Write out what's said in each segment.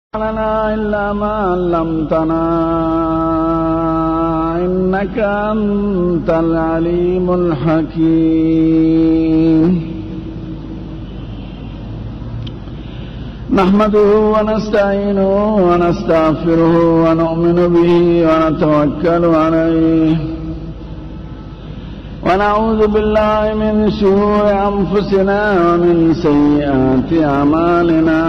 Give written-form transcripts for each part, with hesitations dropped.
لنا إلا ما علمتنا إنك أنت العليم الحكيم. نحمده ونستعينه ونستغفره ونؤمن به ونتوكل عليه ونعوذ بالله من شرور أنفسنا ومن سيئات أعمالنا.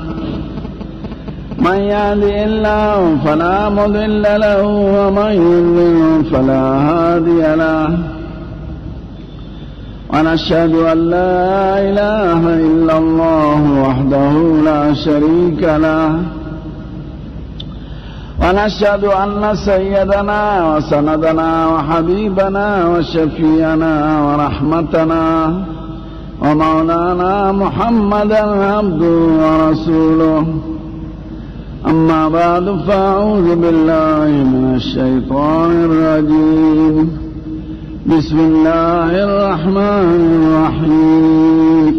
من يهده الله فلا مضل له ومن يضلل فلا هادي له. ونشهد أن لا إله إلا الله وحده لا شريك له. ونشهد أن سيدنا وسندنا وحبيبنا وشفيعنا ورحمتنا ومولانا محمدا عبده ورسوله. أما بعد فأعوذ بالله من الشيطان الرجيم. بسم الله الرحمن الرحيم.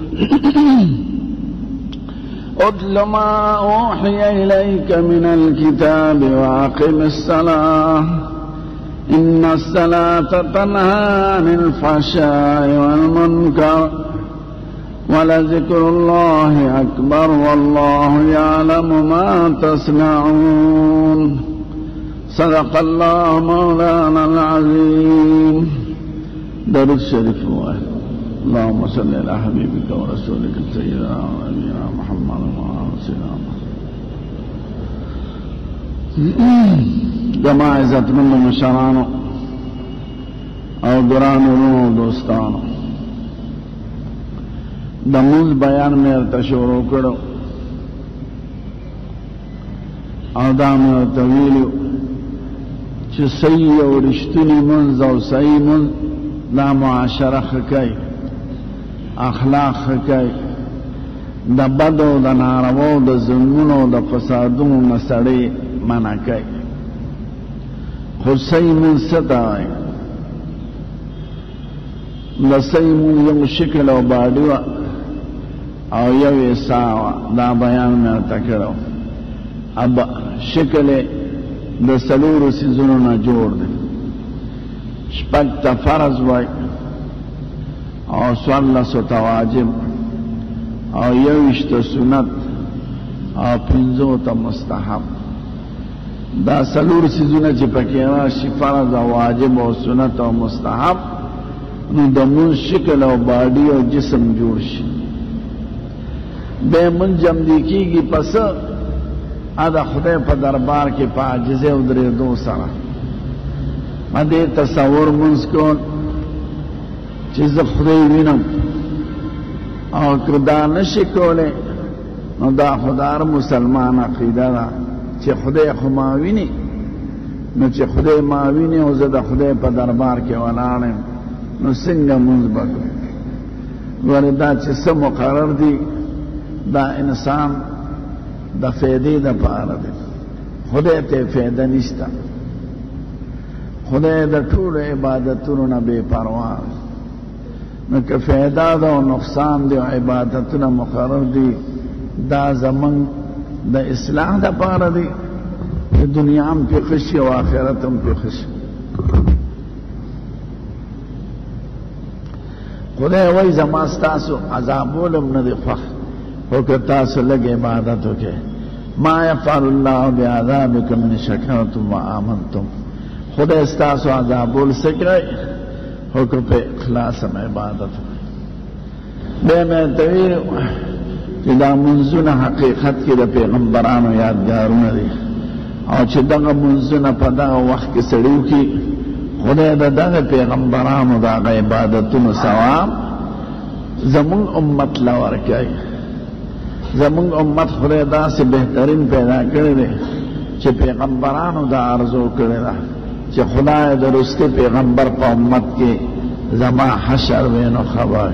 أتل ما أوحي إليك من الكتاب وأقم الصلاة إن الصلاة تنهى عن الفحشاء والمنكر ولذكر الله أكبر والله يعلم ما تصنعون. صدق الله مولانا العظيم. درود شريف واحد. اللهم صل على حبيبك ورسولك سيدنا ونبينا محمد وعلى سيدنا جماع عزت من مشرانو او درانو دوستانو دموز بیان میں ارتا شروع کرو او دا میں ارتا ویلیو چه صحیح و رشتنی منز او صحیح منز دا معاشره خکای اخلاق خکای دا بدو دا نارو دا ظلمونو دا فسادونو نسڑی منکای. خود صحیح منز ستاوی دا صحیح منز یو شکل و باڈیو او یو ساوا دا بیان میں ارتکڑو. اب شکل دا سلور سیزنو نا جوڑ دے. شپک تا فرض وائی او سوالسو تا واجب او یوش تا سنت او پنزو تا مستحب. دا سلور سیزنو چی پکینا شی فرض او واجب او سنت او مستحب نو دا من شکل او باڈی او جسم جوڑ شی. بے منجم دیکھی گی پس ادا خدای پا دربار کے پا عجزے ادرے دو سارا ادے تصور منز کون چیز خدای وینم او کدا نشکولے نو دا خدار مسلمان عقیدہ دا چی خدای خماوینی نو چی خدای ماوینی او زد خدای پا دربار کے ولانم نو سنگ منز بکو وردا چی سم مقرر دی دا انسان دا فیدی دا پارا دے. خدای تے فیدہ نشتا. خدای دا طول عبادتونو بے پروار نکہ فیدہ دا و نقصان دے و عبادتونو مقرر دی دا زمن دا اصلاح دا پارا دی دنیا ہم پی خشی و آخرت ہم پی خشی. خدای وی زماستاسو عذابولم ندی فخر وکتا سو لگ عبادتو کے ما یفعل اللہ بعذابکم من شکرتم و آمنتم. خود استاسو عذابول سکرے حکم پہ اخلاص میں عبادتو بے میں طویل کہ دا منزون حقیقت کی دا پیغمبرانو یادگارون دی اور چھ دا منزون پا دا وقت کی سڑیو کی خود دا پیغمبرانو دا عبادتون سوام زمون امت لورکائی. زمون امت خدای دا سے بہترین پیدا کرے چھ پیغمبرانو دا عرضو کرے دا چھ خدای دا رستے پیغمبر پا امت کے زما حشر وینو خبر.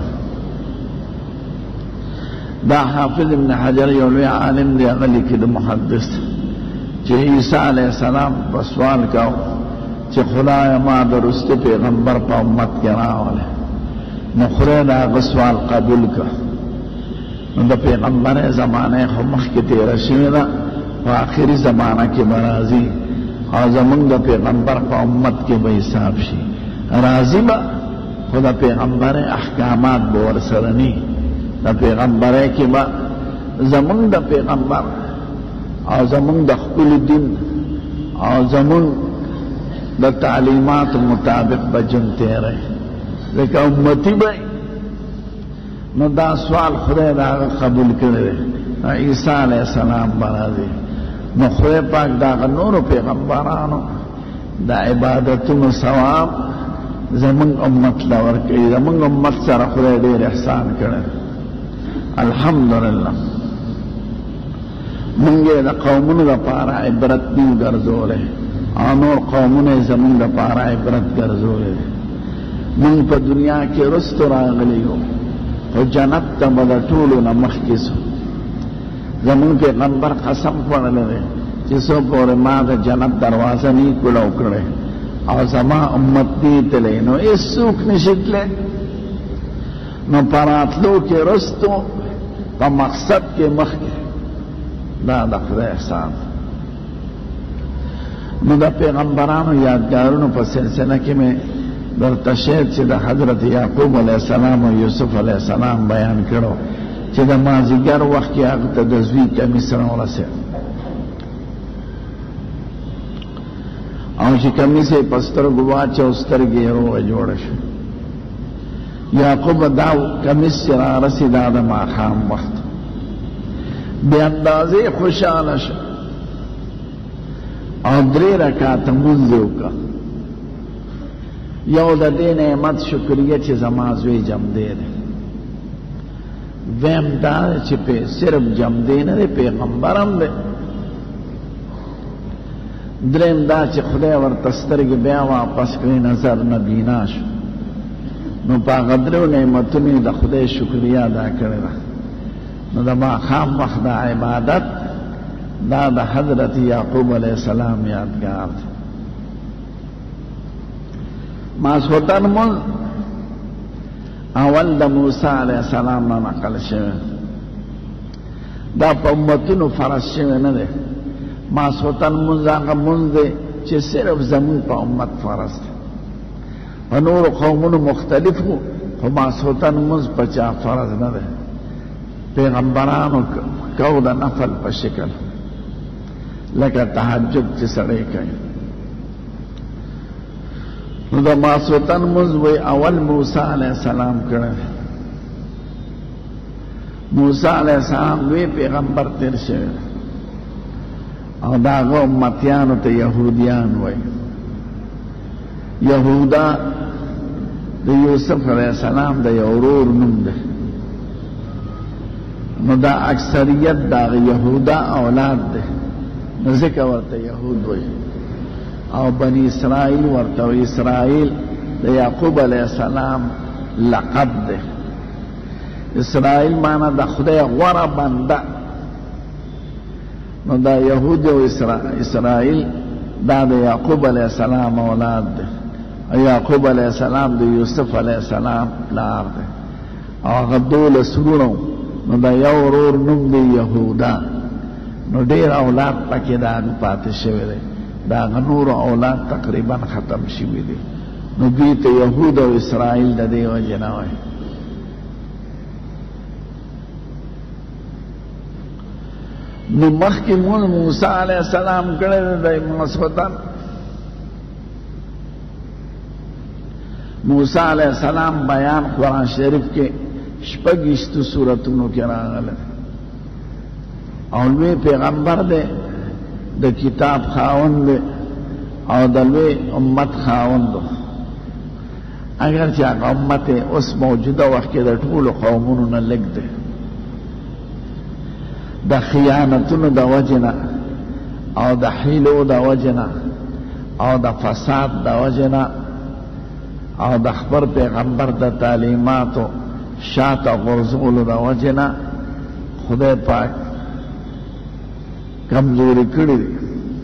دا حافظ ابن حجر یولوی عالم دی اغلی کی دا محدث چھ عیسیٰ علیہ السلام پا سوال کاؤ چھ خدای ما دا رستے پیغمبر پا امت کے راولے نو خدای دا غسوال قبول کا نو د پیغمبر زمانه خو مخکې تیره شوې ده په آخري زمانه کې به راځي او زمونږ د پیغمبر په امت کې به حساب شي راځي به خو د پیغمبر احکامات به ورسره ني د پیغمبره کې به زمونږ د پیغمبر او زمونږ د خپل دین او زمونږ د تعلیمات مطابق به ژوند تېری ځکه امتي به نو دا سوال خدای د هغه قبول کړی دی عیسی علیه السلام به راځي نو خدای پاک د هغه نورو پیغمبرانو د عبادتونو ثواب زمونږ امت له ورکوي زمونږ امت سره خدای ډېر احسان کړی الحمدلله مونږ یې د قومونو دپاره عبرت دین ګرځولی او نور قومونه یې زمونږ دپاره عبرت ګرځولی دی مونږ په دنیا کې رستو راغلی یو خو جنت ته به د ټولو نه مخکې سو زمونږ پیغمبر قسم خوړلی دی چې څو پورې ما د جنت دروازه نی کولو کړی او زما امت دی تلی نو هېڅوک نشي تلی نو په راتلو کې رستو په مقصد کې مخکې دا د خدای احسان نو د پیغمبرانو یادګارونو په سلسله کې مې درته شاید چې د حضرت یعقوب علیه السلام او یوسف علیه السلام بیان کړو چې د مازدیګر وخت کې هغه ته د زوی کمیس راورسېد او چې کمیس یې په سترګو واچو سترګې یې روغه جوړه شوه یعقوب دا کمیس چې رارسېد دا د ماښام وخت بې اندازې خوشحاله شو او 3 رکعته لمونځ یې وکړه یو د دې نعمت شکریه چې زما زوی جمدی دی ویم دا چې په صرف جمدی نه دی پیغمبر هم دی دریم دا چې خدای ورته سترګې بیا واپس کړي نظر نه بینا شو نو په هغه 3 نعمتونو د خدای شکریه ادا کړې ده نو د ماښام وخت د عبادت دا د حضرت یعقوب علیه السلام یادګار دی ماسخوتن مونځ اول د موسی علیه السلام نه نقل شوی دا په امتونو فرض شوی نه دی ماسخوتن مونځ هغه مونځ دی چې صرف زمون په امت فرض دی په نورو قومونو مختلف وو خو ماسخوتن مونځ په چا فرض نه دی پیغمبرانو کو د نفل په شکل لکه تهجد چې سړی کوي نو د ماسوتن مونځ وی اول موسی علیه السلام کړی موسی علیه السلام لوی پیغمبر تیر شوی او د هغه امتیانو ته یهودیان وی یهودا د یوسف علیه السلام د یو ورور نوم دی نو دا اکثریت د هغه یهودا اولاد دی نو ځکه ورته یهود وی او بنی اسرائیل ورته اسرائیل د یعقوب علیه السلام لقب دی اسرائیل معنا د خدای غوره بنده نو دا یهود او اسرائیل دا د یعقوب علیه السلام اولاد دی او یعقوب علیه السلام د یوسف علیه السلام پلار دی او هغه 12 ورونو نو دا یو ورور نوم دی یهودا نو ډېر اولاد پکې دا پاتې شوی دی دا نور اولاد تقریبا ختم شوی دي نو دوی ته یهود او اسرائیل د دې وجه نه وایي نو مخکې موسی علیه السلام کړی دی ماسخوتن موسی علیه السلام بیان قرآن شریف کې 26 سورتونو کې راغلی او لوی پیغمبر دی د کتاب خاوند دی او د لوی امت خاوند دی اگر چې هغه امت اوس موجوده وخت کې د ټولو قومونو نه لږ دی د خیانتونو د وجې نه او د حیلو د وجې نه او د فساد د وجې نه او د خبر پیغمبر د تعلیماتو شاته غورځولو د وجې نه خدای پاک کمزوری کړی دی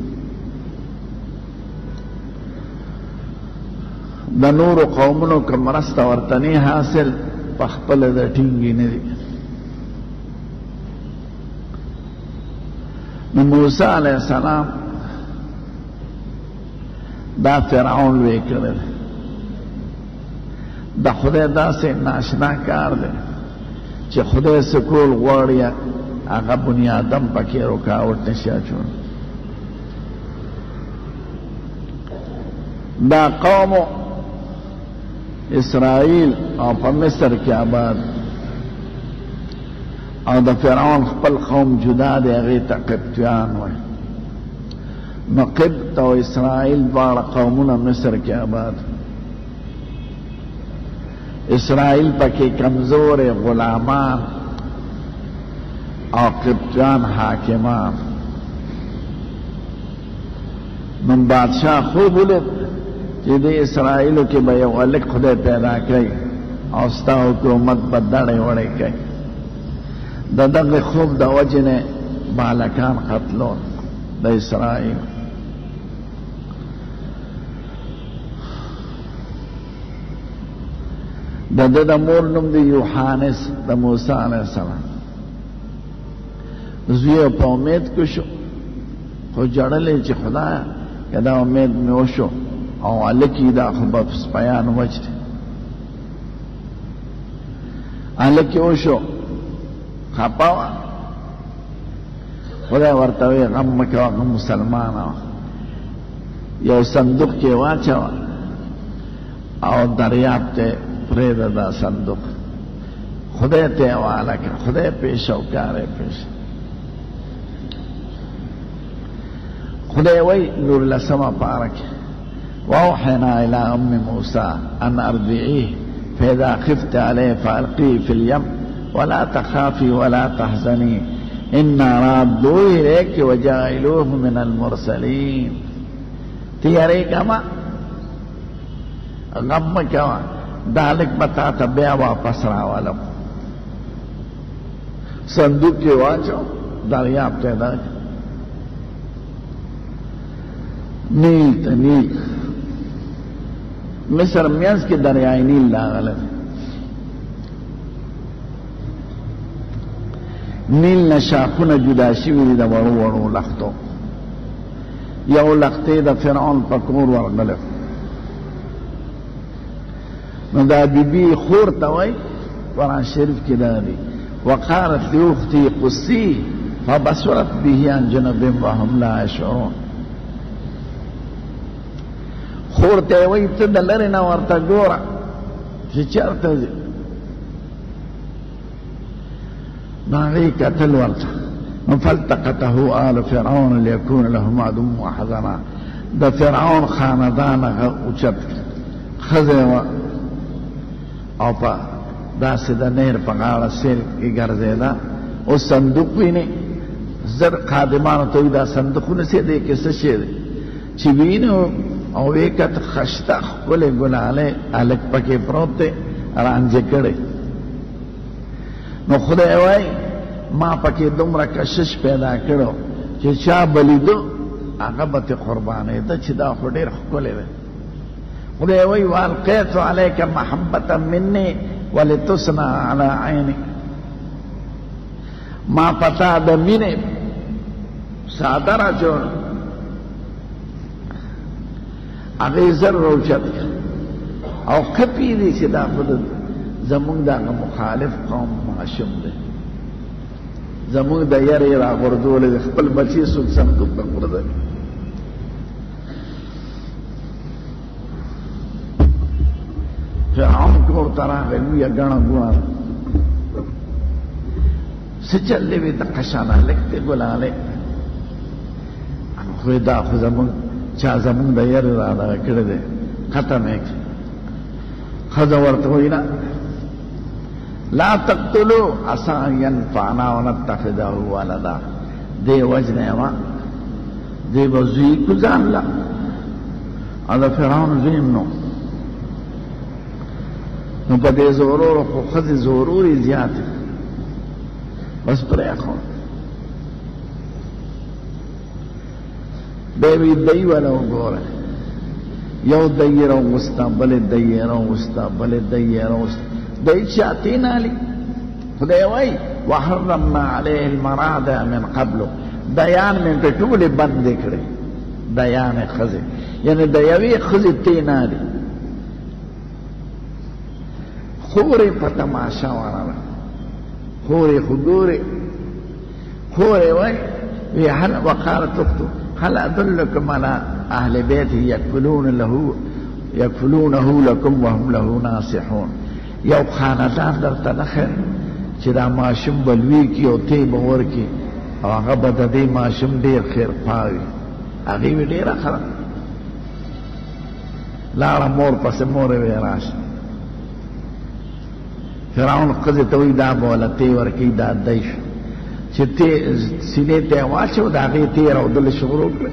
د نورو قومونو که مرسته ورته نه حاصل په خپله د ټینګې نه دي نو موسی علیہ السلام دا فرعون لوی کړل دا خدای داسې ناشنا کار دی چې خدای سکول غواړي هغه بني آدم پکې رکاوټ نشي اچولی. دا قوم اسرائیل او په مصر کې آباد او د فرعون خپل قوم جدا دی هغې ته قبطیان وایي. نو قبط او اسرائیل دواړه قومونه مصر کې آباد. اسرائیل پکې کمزور غلامان او قبطیان حاکمان. نو بادشاہ خوب ولید چې د اسرائیلو کې به یو هلک خدای پیدا کوي او ستا حکومت به دړې وړې کوي. د دغه خوب د وجې نه بالکان قتلون د اسرائیل. د ده د مور نوم د یوحانس د موسی علیه السلام. زوی په امید کې شو خو جړلې چې خدایه که دا امید مې وشو او هلکې دا خو به سپیان وچ دی. هلکې وشو خپه وه خدای ورته وی غم مه کوه غم مسلمانه وه. یو صندوق کې واچوه او دریاب ته پرېږده دا صندوق خدای ته یې حواله کړه. خدای پیش او کار یې پیش. خدای وی نور لسمه پاره کې واوحینا الی ام موسی ان ارضعیه فاذا خفت علیه فالقیه فی الیم ولا تخافی ولا تحزنی انا رادوه الیک وجاعلوه من المرسلین. تیارېږه مه غم مه کوه دا هلک به تا ته بیا واپس راولم. صندوق کې واچو دریاب ته دا نیل ته نیل مصر منځ کې دریای نیل راغلی. نیل نه شاخونه جدا شوي دي د وړو وړو لښتو. یو لښتې د فرعون په کور ورغلی. نو دا بیبي خور ته وایي قرآن شریف کې دا دی وقالت لاختي قصيه فبصرت به عن جنب وهم لا يشعرون. خور ته وایي ته د لرې نه ورته ګوره چې چېرته ځي. نو هغې کتل ورته نو فالتقطه آل فرعون ليكون لهم عدوا وحزنا. د فرعون خاندان هغه اوچت ښځه وه او په داسې د نهر په غاړه سیل کې ګرځېده. اوس صندوق ویني زر خادمانو ته وایي دا صندوقونه څه دی کې څه شی دی چې ویني او ویې کته خشته ښکلې ګلالی هلک پکې پروت دی رانجې کړی. نو خدای وایي ما پکې دومره کشش پیدا کړو چې چا به لیدو هغه به ترې قربانېده چې دا خو ډېر ښکلی دی. خدای وایي والقیت علیک محبة مني ولتصنع على عینی. ما پتا د مینې څادر اچول هغې زر روچت او کپی دی چې دا خو زمونږ دغه مخالف قوم ماشوم دی زمونږ د یرې راغورځولی دی خپل بچي څوک صندوق ته غورځوي. فرعون کور ته راغی لویه ګڼه ګوڼه څه چل دی وی دقه شان هلک دی ګلالی. خو دا خو زمونږ چا زمونږ د یرې را دغه کړی دی ختم یې کړي. ښځه ورته وایي نه لا تقتلوا عسى ان ينفعنا ونتخذه ولدا. دې وجنه یې وه دې به زوی کړو ځان له او د فرعون زوی هم نو. نو په دې زورورو خو ښځې زورورې زیاتې بس پرېښود. بیا وی دی وله وګوره یو دی یې راوغوسته بلې دی یې راوغوسته بلې دی یې راوغوسته دی شاتین علی. خدای وایي وحرمنا علیه المراضع من قبل دیان میں پہ ټولې بند کړې دیان خزه یعنی د یوې خزې تینا دی خورې په تماشا واړه خورې خو ګورې خورې وای وی هل وقالت اخته هل ادلکم علی اهل بیت یکفلونه لکم وهم له ناصحون یو خاندان درته نخیر چې دا ماشوم بلوي کی او تی بور کی او هغه به د دې ماشوم ډیر خیر پاوي هغې وی ډېره ښه ده لاړه مور پسې مور وی راشه فرعون ښځې ته وایي دا به وله تی ورکوي دا دی شو چې سینې ته یې واچو د هغې تی راودل شروع کړه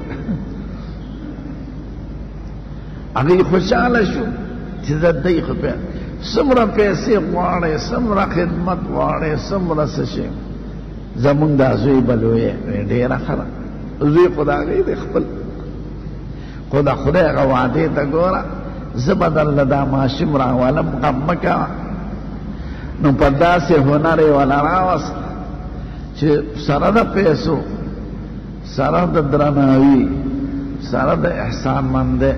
هغې خوشحاله شو چې د دی خو څومره پیسې غواړې څومره خدمت غواړې څومره څه شی زمونږ دا زوی به لوی ډېره ښه ده زوی خو د هغې دی خپل خو د خدای هغه وعدې ته ګوره زه به درله دا ماشوم راولم غم مه کوه نو په داسې هنر یې وله راوست چې سره د پیسو سره د درناوي سره د احسانمندۍ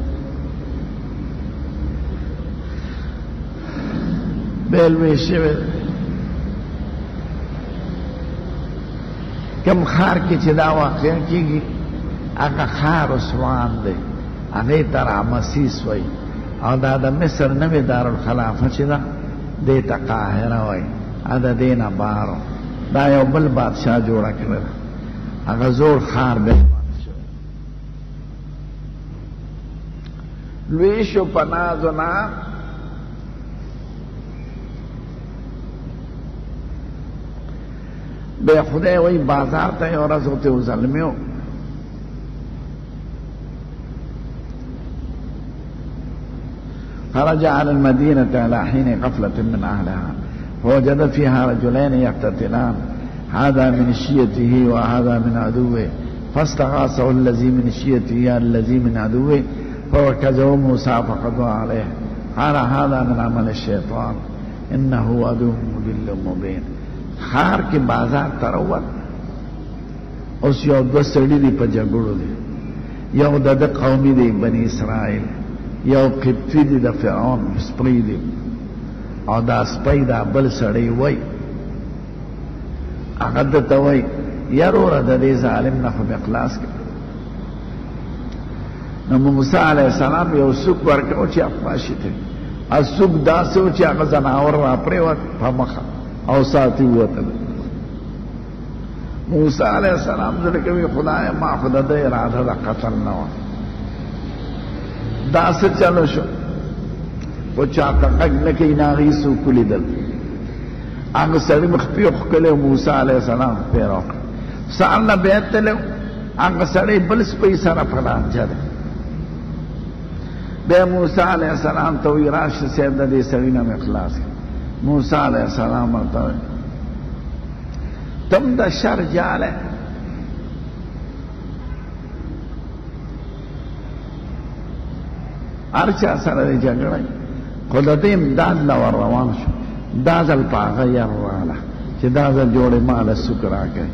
بیلوی شوی کم خار کې چې دا واقع کېږي هغه خار عثمان دی هغې ته رامسیس وایي او دا د مصر نوې دارالخلافه چې ده دې ته قاهره وایي دا د دې نه بارو دا یو بل بادشاه جوړه کړې ده هغه زوړ خار دی لوی شو په ناز و نام بے خدای وی بازار تا یو ورځ ورته وظلمیو خرج على المدينة على حين غفلة من أهلها فوجد فيها رجلين يقتتلان هذا من شيته وهذا من عدوه فاستغاثه الذي من شيته الذي من عدوه فوكزه موسى فقضى عليه قال هذا من عمل الشيطان إنه عدو مضل مبين خار کې بازار تروت اوس یو دو سړي دی په جګړو دی یو د قومي دی بني اسرائیل یو قبطي دی د فرعون سپی دی او دا سپی دا بل سړی وای هغه درته وای یاروره د دې ظالم نه خو مې خلاص کړه نو موسی علیه السلام یو سوک ورکړو چې افاشي ته سوک داسې و چې هغه ځناور را پرېوت په مخه او ساتي وطن موسی علیہ السلام زړه کوي خدای ما خدای د اراده د قتل نه و دا څه چلو شو و چا تک نه کې ناغي سو کولیدل هغه سړی مخ په خپل موسی علیہ السلام پیرو سال بیت له هغه سړی بل سپي سره فلان چره به موسی علیہ السلام ته وی راشه سید د دې سړی نه اخلاص موسی علیہ السلام ورته تم د شر جاله ارچا سره جګړه خو د دې امداد لا روان شو دا ځل پاغه یراله چې دا ځل جوړې مال سکرا کوي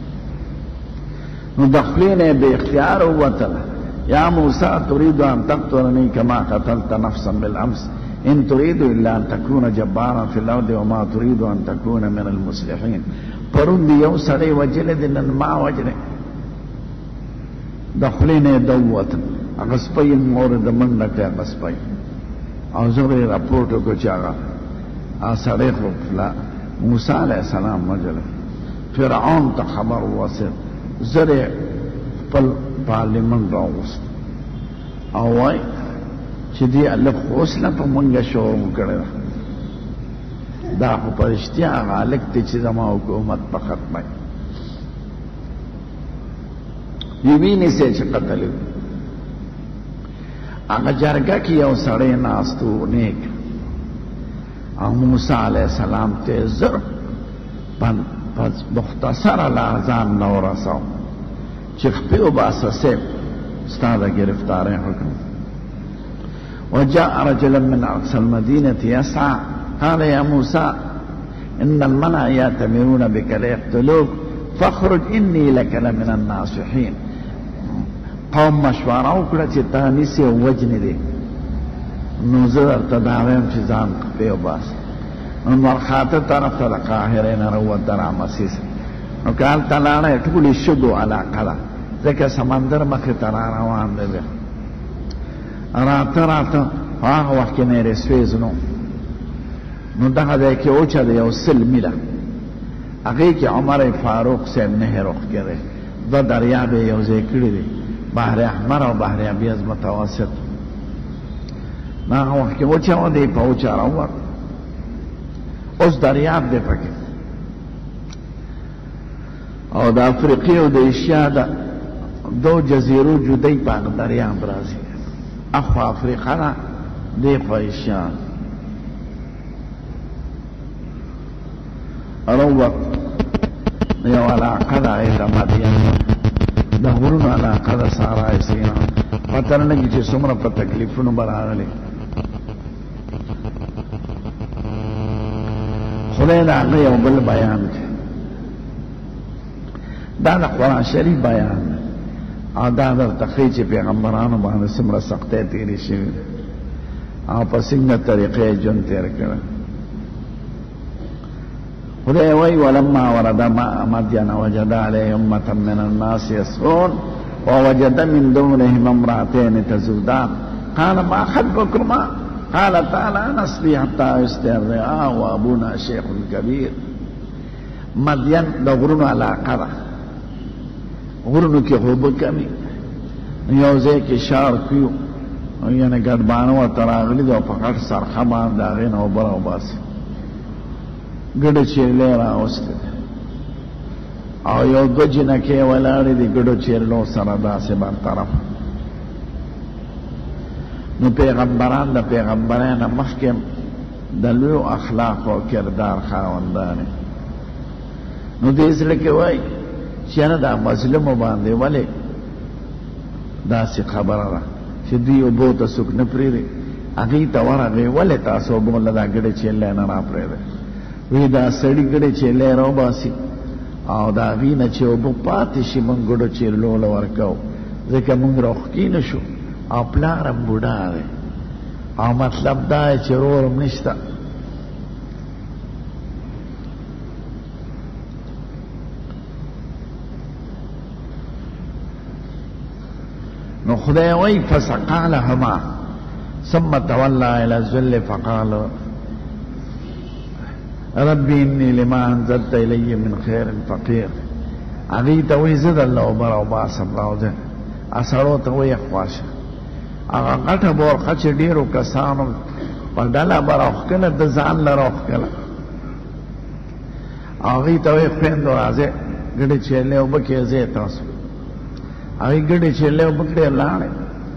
نو دخلینه به اختیار وته یا موسی تريد ان تقتلني كما قتلت نفسا بالامس إن تريد إلا أن تكون جبارا في الأرض وما تريد أن تكون من المصلحين پرون دی یو سړی وجلې دی نن ما وجلې د خولې نه دوتن هغه سپی مور د منډه کړه هغه سپی او زه یې راپورټ وکړو چې هغه سړی خو موسی علیه السلام وجلې فرعون ته خبر ورسېد زه یې خپل پارلیمنټ راوست او وایي چې دی الله اوس نه په مونږه شروع کړی دا خو په رښتیا هلک دی چې زما حکومت په ختمه وي وینې چې قتل هغه جرګه کې یو سړی ناست و نیک او موسی علیه السلام ته زر مختصره لحظان نه ورساو چې خپې وباسه صاحب ستا د ګرفتارۍ حکم وجاء رجلا من أقصى المدينة يسعى قال يا موسى إن الملأ يأتمرون بك ليقتلوك فخرج انی لک لمن الناصحین. قوم مشوره وکړه چې تا نیسي او وجنې دی، نو زه درته دا وایم چې ځان خپې وباسه. نو مرخاته طرف ته د قاهرې نه راووت د رامسیس. نو که هلته لاړی ټولې شګو علاقه ده، ځکه سمندر مخې ته را روان دی. راته په هغه وخت کې نه رسویز نو دغه ځای کې اوچه د یو سل میله، هغې کې عمر فاروق صاحب نهر وښکې دی، دوه دریاب یې یو ځای کړي دي، بحر احمر او بحر ابیض متوسط. نو هغه وخت کې اوچه و دی، په اوچه راووت، اوس دریاب دی پکې، او د افریقې او د ایشیا د دو جزیرو جدی په هغه دریاب راځي، اخوا افریقا ده، دی خوا ایشیا. روت یو علاقه ده ایره مدین، د غرونو علاقه ده، صحرای سینا. پته نه لګي چې څومره په تکلیفونو به راغلي. خدای د هغه یو بل بیان دی، دا د قرآن شریف بیان دی، او دا درته ښیي چې پیغمبرانو باندې څومره سختۍ تېرې شوي او په څنګه طریقې ژوند تېر کړی. خدای وایي ولما ورد ماء مدین وجد علیه امة من الناس یسقون ووجد من دونهم امرأتین تذودان قال ما خطبكما قالتا لا نسقي حتى يصدر الرعاء وابونا شیخ کبیر. مدین د غرونو علاقه ده، غرونو کې خوبه کمی، یو ځای کې شار کیو، یعنې ګډبانه ورته راغلي دي او په غټ سرخه باندې د هغې نه اوبه راوباسي، ګډه چیرلې راوستې او یو دوه جنکې ولاړې دي ګډو چیرلو سره داسې برطرف. نو پیغمبران د پیغمبرانو مخکې د لویو اخلاق او کردار خاوندانې. نو دې زړه کې وایي چې نه دا مظلومو باندې ولې داسې خبره ده چې دوی اوبو ته څوک نه پرېږدي، هغې ته ورغې ولې تاسو اوبو له دا ګډې چیلې نه راپرېږدئ؟ وی دا سړي ګډې چیلې راوباسي او د هغې نه چې اوبه پاتې شي موږ ګډو چیلو له ورکوو، ځکه موږ روښکي نه شو او پلار هم بوډا دی، او مطلب دا دی چې رور هم نشته. نو خدای وایي فسقا لهما ثم تولى الى الذل فقال ربي اني لما انزلت الي من خير فقير. هغې ته وایي زه درله اوبه راوباسم راوځه، سړو ته وایي خواشه. هغه غټه بورقه چې ډېرو کسانو په ډله به راوښکله، د ځان له راوښکله. هغې ته وایي خویندو راځئ ګډې چیلې اوبه کېږئ تاسو. هغې ګډې چیلې اوبه کړې لاړې،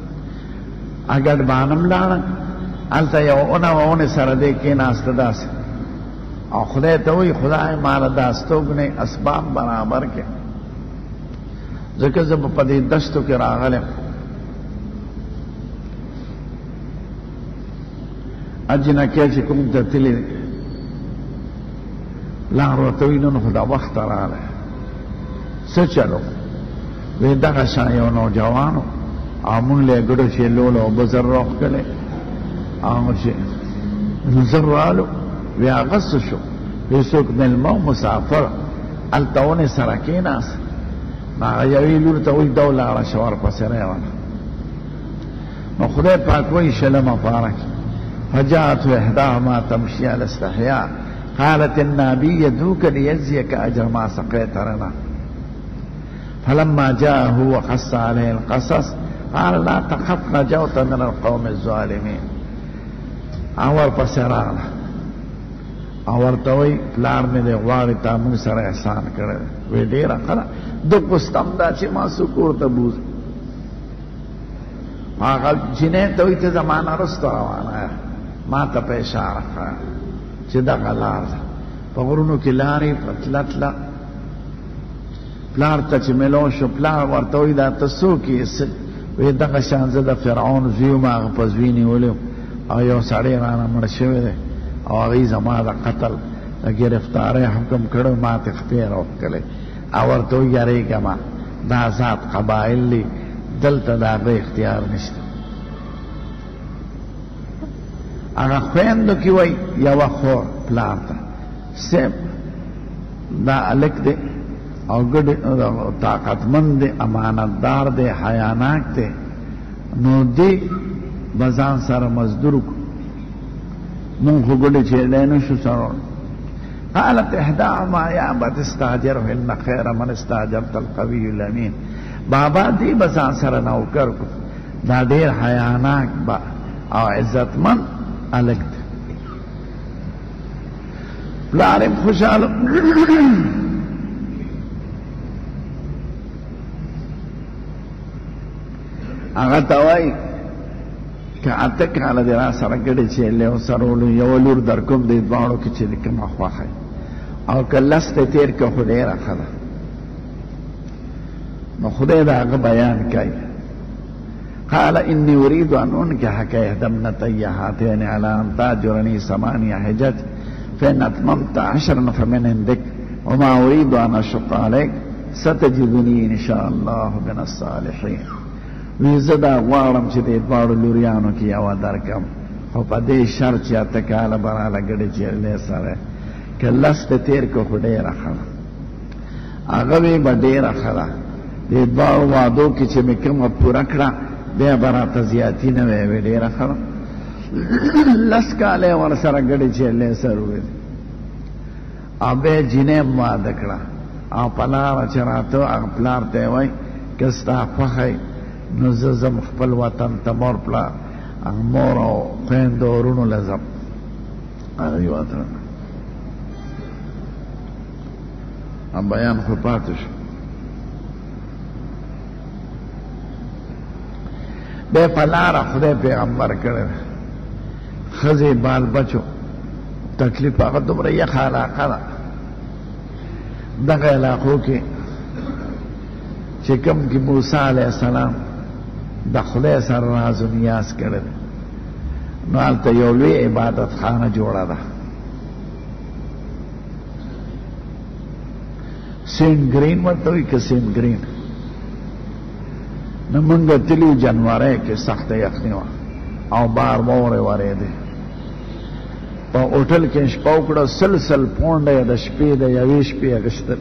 ګډبان هم لاړه، هلته یو اونه و اونې سره دی کېناسته داسې، او خدای ته وایي خدای ماله دا ستوګنې اسباب برابر کړې، ځکه زه په دې دشتو کې راغلم. اجنکې چې کوم ته تللی پلار ورته وایي نن خو دا وخت راغلی، څه چلو؟ وی دغه شان یو نوجوانو او مونږ له ګډو چیلو له اوبه زر راوښکلې، او چې زر رالو وی هغه څه شو؟ وی څوک مېلمه او مسافر هلته ونې سره کېناست، نو هغه یوې لور ته وایي ده ولاړه شه ورپسې رایوله. نو خدای پاک وایي شلمه پاره کې فجاءت احداهما تمشي على استحياء قالت ان ابي يدعوك ليجزيك اجر ما سقيت لنا فلما جاءه وقص عليه القصص قال لا تخف نجوت من القوم الظالمين. اور پسې راغله او ورته وایي پلار مې دی غواړي تا موږ سره احسان کړی، وی ډېره ښه ده، د پوستم دا چې ما څوک کور ته بوځي. هغه جینۍ ته وایي ته زما نه رسته روانه یه، ما ته په اشاره کړه چې دغه لار ده، په غرونو کې لارې په تله تله. پلار ته چې میلو شو، پلار ورته وایي دا ته څوک یې؟ وی دغه شان زه د فرعون زوی یم، هغه په زوی نیولی او یو سړی رانه مړ شوی دی او هغې زما د قتل د ګرفتارۍ حکم کړی، ما ته خپې راوښکلی. اور تو یاری کما دا ذات قبائل لی دلتا دا غی اختیار نشتا اگا خویندو کی وی یو خور پلارتا سیم دا علک دے او گڑ طاقتمند دے امانتدار دے حیاناک دے نو دی بزان سر مزدور کو من خو گڑی چیلے نشو سرور قالت احداهما یا ابت استاجره ان خیر من استاجرت القوی الامین بابا دی بزان سر نوکر کو دا دیر حیاناک با او عزتمند الگ دے پلارم خوشحال آغا توائی که اتک حالا دی را سرگڑی چیلی و سرولو یولور در کم دید باڑو که چیلی کم اخواخی او که لست تیر که خودی را خدا نو خودی دا آغا بیان کئی قال انی اريد ان انكحك احدى ابنتي هاتين على ان تاجرني 8 حجج فان اتممت 10 فمن عندك وما اريد ان اشق عليك ستجدني ان شاء الله من الصالحين ویزدا غواړم چې دې دواړو لوریانو کې یو درکم خو په دې شرط چې اته کاله براله ګډې چیرلې سره که لست تیر کو خو ډېره ښه هغه وی به ډېره ښه ده دې دواړو وعدو کې چې مې کومه پوره کړه بیا به راته زیاتي نه وی ډېره ښه لس کاله ورسره ګډې چیرلې سره وویل او بیا جینۍ واده کړه او په لاره چې راته هغه پلار ته یې وایي که ستا خوښی نو زم خپل وطن ته مور پلا مور او خویندو ورونو لزم هغه یو وطن ام بیان خو پاتې شو بیا په لاره خدای پیغمبر کړی ښځې بال بچو تکلیف هغه دومره یخه علاقه ده دغه علاقو کې چې کوم کې موسی علیه السلام د خدای سره راز و نیاز کړی نو هلته یو لوی عبادت خانه جوړه ده سینټ ګرین ورته وایي که سینټ ګرین نو مونږ تلي جنورۍ کې سخته یخني وه او بار واورې ورېدې په هوټل کې شپه وکړه سل پونډه یې د شپې د یوې شپې اخیستل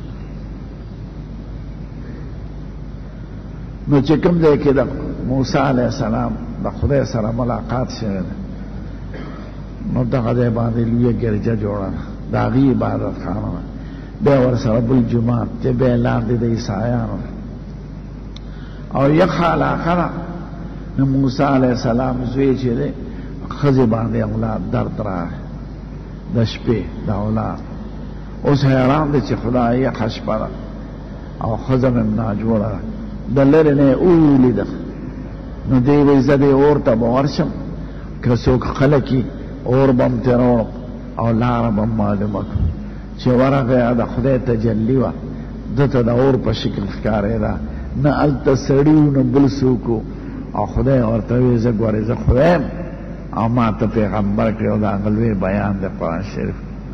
نو چې کوم ځای کې د موسی علیه السلام د خدای سره ملاقات شوی دی نو دغه ځای باندې لویه ګرجه جوړه ده د هغې عبادت خانه ده بیا ورسره بل جومات چې بیا لاندې د عیسایانو او یخه علاقه ده نو موسی علیه السلام زوی چې دی ښځې باندې اولاد درد راغی د شپې د اولاد اوس حیران دی چې خدای یخه شپه ده او ښځه مې ناجوړه ده د لرې نه یې ولیده نو دی وایي زه دې اور ته به ورشم که څوک خلک یي اور به م ترې وړم او لاره به م معلومه کړم چې ورغی د خدای تجلي وه ده ته د اور په شکل ښکارېده نه هلته سړي وو نه بل څوک وو او خدای ورته وایي زه ګورې زه خو یم او ما ته پیغمبر کړی او د هغه لوی بیان دی قرآن شریف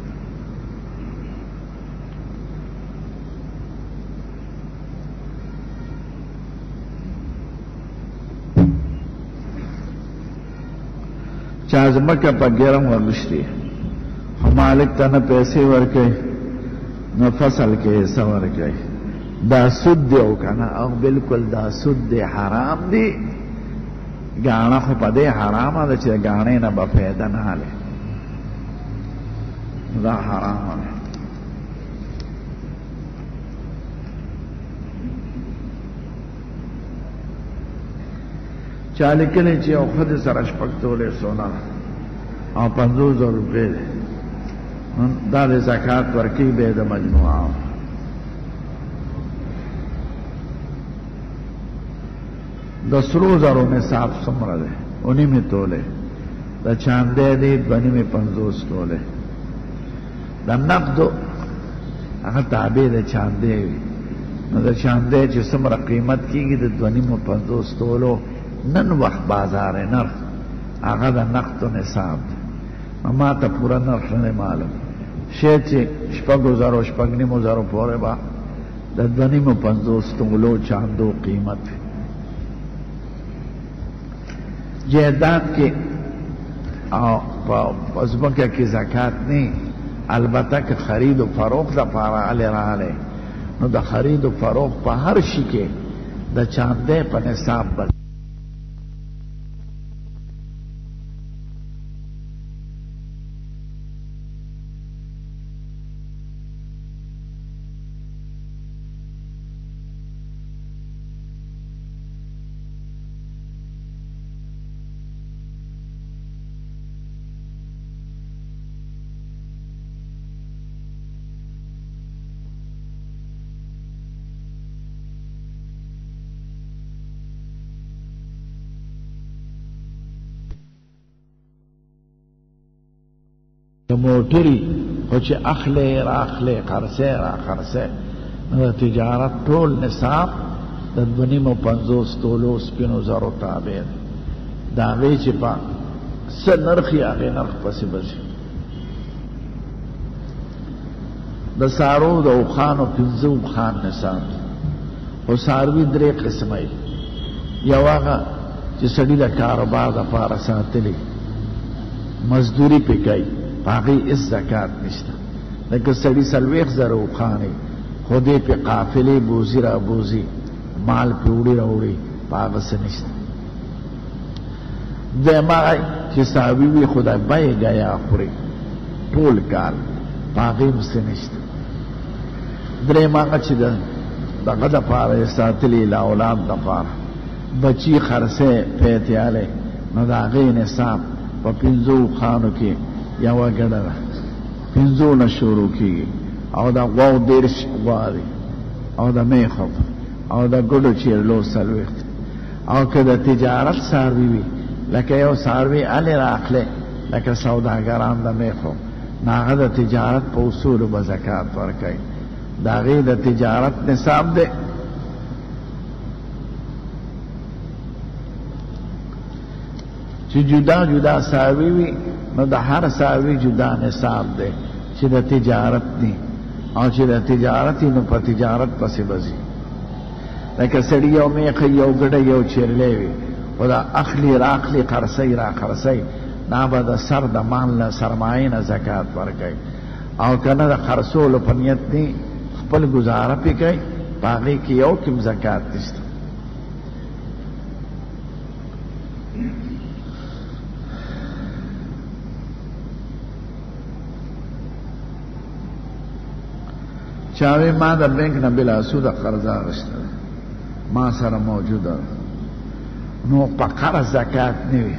چا ځمکه په ګرم ورغشتي خو مالک ته نه پیسې ورکوي نه فصل کې حصه ورکوي دا سود دی او که نه او بلکل دا سود دی حرام دی ګاڼه خو په دې حرامه ده چې د ګاڼې نه به فایده نه هلې دا حرامه ده چا لیکلی چې یو ښځې سره شپږ تولې سونه او 50,000 روپۍ دی دا د زکات ورکوي بیا د مجموعه د سرو زرو نصاب څومره دی 9 تولې د چاندۍ دی 2.50 تولې د نقدو هغه تابع د چاندۍ وي نو د چاندۍ چې څومره قیمت کېږي د 2.50 تولو نن وخت بازار نرخ هغه د نقدو نصاب دی ما ته پوره نرخ نه معلوم شی چې 6,000 6,500 پورې به د 2.50 تولو چاندو قیمت جائیداد کې او پزمکه کې زکات نه، البته که خرید و فروخت لپاره علی راغلی نو د خرید و فروخت په هر شي کې د چاندې په نصاب بل موټری خو چې اخلي راخلي خرڅه را خرڅه نو تجارت ټول نصاب د 2.50 تولو سپینو زرو تابع دا وی چې په څه نرخي هغه نرخ پسې بشي. د سارو د اوخانو 15 خان نصاب او ساروی 3 قسمه یو هغه چې سړي د کاروبار لپاره ساتلي مزدوري پکای باقی اس زکات نشتا، لیکن سڑی سلویخ زرو خانی خودی پی قافلی بوزی را بوزی مال پی اوڑی را اوڑی پاغس نشتا. دیماغی چی صحابی وی خدا بای گیا خوری طول کال پاغیم سے نشتا. دیماغی چی دا غد پارا ساتلی لاولاد دا پارا بچی خرسے پیتیالے نو دا غی نصاب پا 15 خانو کی یا وګړه 15 نه شروع کیږي او دا غو دیرش غواړي او دا میخوب او دا ګډو چیرلو سلوخت او کله تجارت ساروی وي لکه یو ساروی ال راخله لکه سوداګران دا میخوب ناغه د تجارت په اصول به زکات ورکړي دا غي د تجارت نصاب ده. چې جدا جدا ساروی وي نو د هر ساوی جدا نصاب ده چې د تجارت دی او چې د تجارت نو په تجارت پسې بزي لکه سړی یو میخ یو ګډه یو چیرلې وي او دا اخلي راخلي خرڅي را خرڅي نه به د سر د مال نه سرمایې نه زکات ورکړي او کنه د خرڅولو په نیت دی خپل گزاره پې کوي باغې کې یو کم زکات نشته. چاوی ما دا بینک نه بلا سود قرض اخیسته ما سره موجوده نو په قرض زکات نه وي.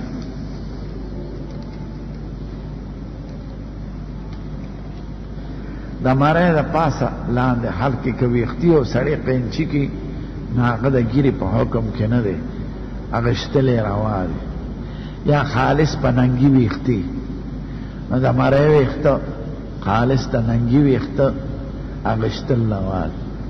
د ماره د پاسه لاندې حلقې کوي اختی او سړی قینچي کې ناغه د ګیری په حکم کې نه دی اغشتلې راوالي یا خالص پننګي ویختی نو د ماره ویخته خالص د ننګي ویخته اغشتل لوال.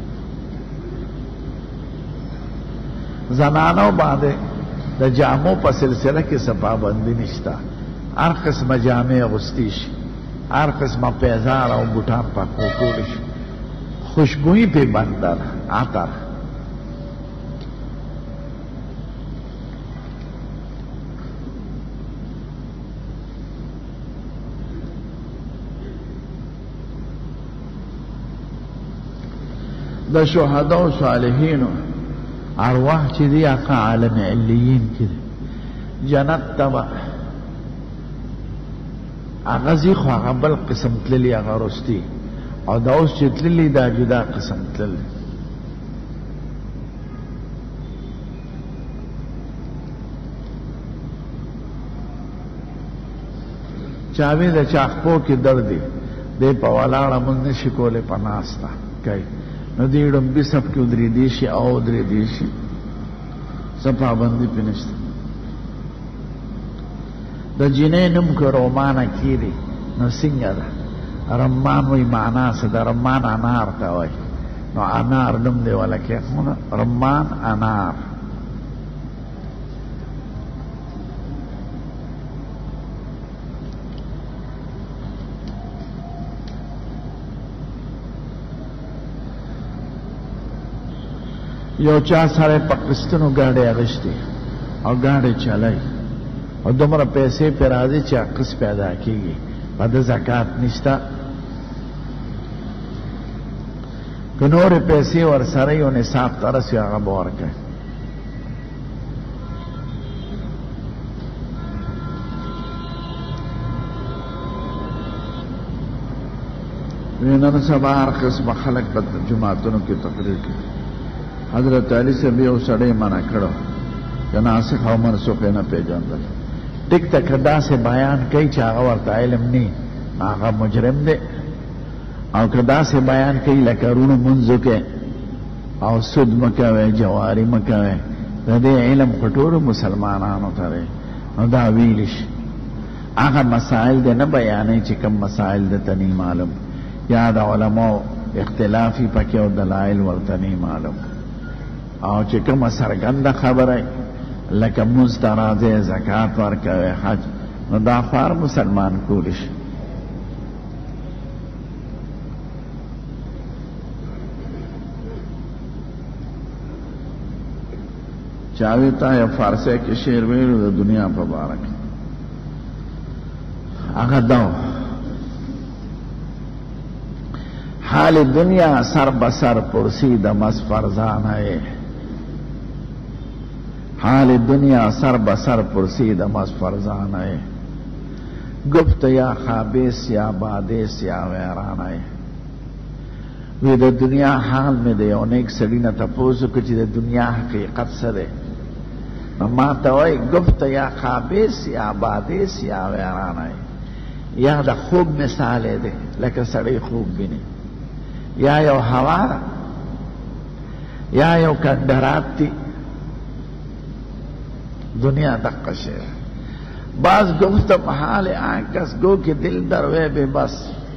زنانو باندې د جامو په سلسله کې څه پابندي نشته، هر قسمه جامې اغوستی شي، هر قسمه پیزار او بوټان پاکول شي، خوشبوئی پې بنده ده عطر. د شهدا او صالحینو ارواح چې دی هغه عالم علیین کې جنت تبع هغه زی خو هغه بل قسم تللی هغه رستی او دا اوس چې تللی دا جدا قسم تللی. چاوی د چاخپو کې درد دی دی په ولاړه مونږ نشي کولی په ناسته کوي نو دی ډمبي صف کې ودرې دی شي او ودرې دی شي څه پابندي پې نشته. د جینۍ نوم که رومانه کیږي نو څنګه ده رمان وایي معنا څه ده رمان انار ته وایي نو انار نوم دی ولا کېښونه رمان انار. یو چا سره په قسطونو ګاډي اغشتي او ګاډي چلای او دومره پیسې پر راځي چې قسط پیدا کیږي په د زکات نشته که نورې پیسې ورسره یو نصاب ته رسي هغه به ورکوي نن سبا هر قسمه خلک په جماعتونو کې تقریر کوي حضرت علی صاحب یو سړی منع کړو چې ناسخ او منسوخ نه پیژندل ټیک ټاک داسې بیان کوي چې هغه ورته علم نه هغه مجرم دی او که داسې بیان کوي لکه رونو منځو کې او سود مکوي جواری مکوي د دې علم په ټولو مسلمانانو ته دی نو دا ویل شي هغه مسائل دی نه بیانوي چې کوم مسائل درته نه معلوم یا د علماء اختلافی پکې او دلائل ورته نه معلوم او چې کومه څرګنده خبره لکه مونځ ته راځي زکات ورکوي حج نو دا خو مسلمان کولی شي چاوی تا یا فارسی کې شعر ویلو د دنیا په باره کې هغه داو حال دنیا سر بسر پرسید مس فرزان ہے حال دنیا سر بسر پرسید مس فرزان ہے گفت یا خابیس یا بادیس یا ویران ہے وی د دنیا حال میں دے اونیک سڑی نہ تپوسو کچھ د دنیا حقیقت سے دے ما توئی گفت یا خابیس یا بادیس یا ویران ہے یا دا خوب مثال دے لکه سڑی خوب بھی نہیں یا یو هوا یا یو کندرات تی دنیا دقه شیر باز گفتم حال آنکس گو که دل دروے بے بس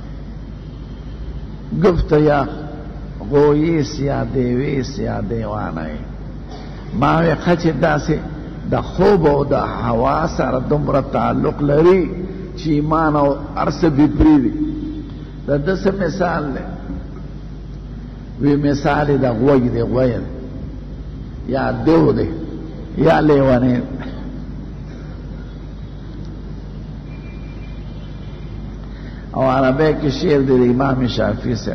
گفت یا غویس یا دیویس یا دیوانه ماوی خچ داسی دا خوب او دا هوا سره دومره تعلق لري چې ایمان او ارس بپری دی دا دسه مثال لے وی مثال دا غوی دی غوی یا دیو دی یا لیوانی او عربی کی شعر دی امام شافعی سے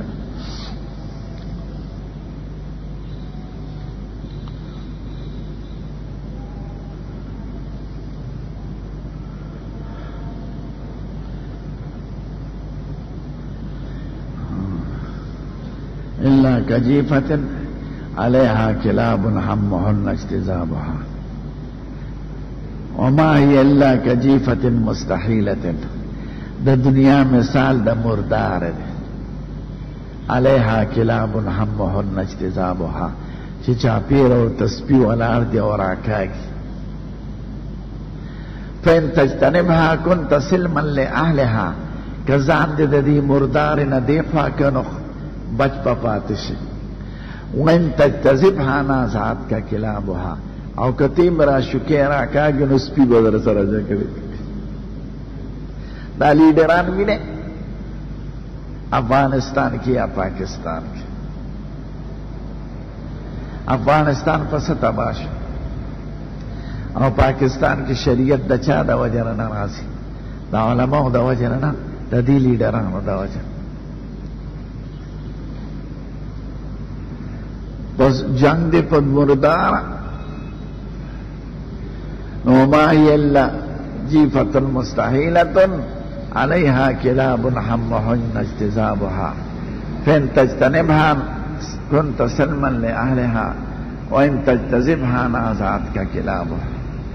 إلا كجيفة عليها كلاب همهن اجتذابها وما هي إلا كجيفة مستحيلة دا دنیا مثال دا مردار دے عليها كلاب همهن اجتذابها چی چاپیر و تسبیح والارد اور آکاگی فإن تجتنبها كنت سلما لأهلها کزان دے دی مردار ندیخوا کنخ بچ پاتشی وین تجتذبها نازعات کا کلابها او کتیم را شکیرا کاگی نسپی بدر سر جکری دا لیڈران بھی نے افغانستان کی یا پاکستان کی افغانستان پس تباش او پاکستان کی شریعت دا چا دا وجرنا راسی دا علماء دا وجرنا دا دی لیڈران دا وجرنا بس جنگ دے پد مردارا وما هي إلا جيفة مستحيلة عليها كلاب همهن اجتذابها فإن تجتنبها كنت سلما لأهلها وإن تجتذبها نازعتك كلابها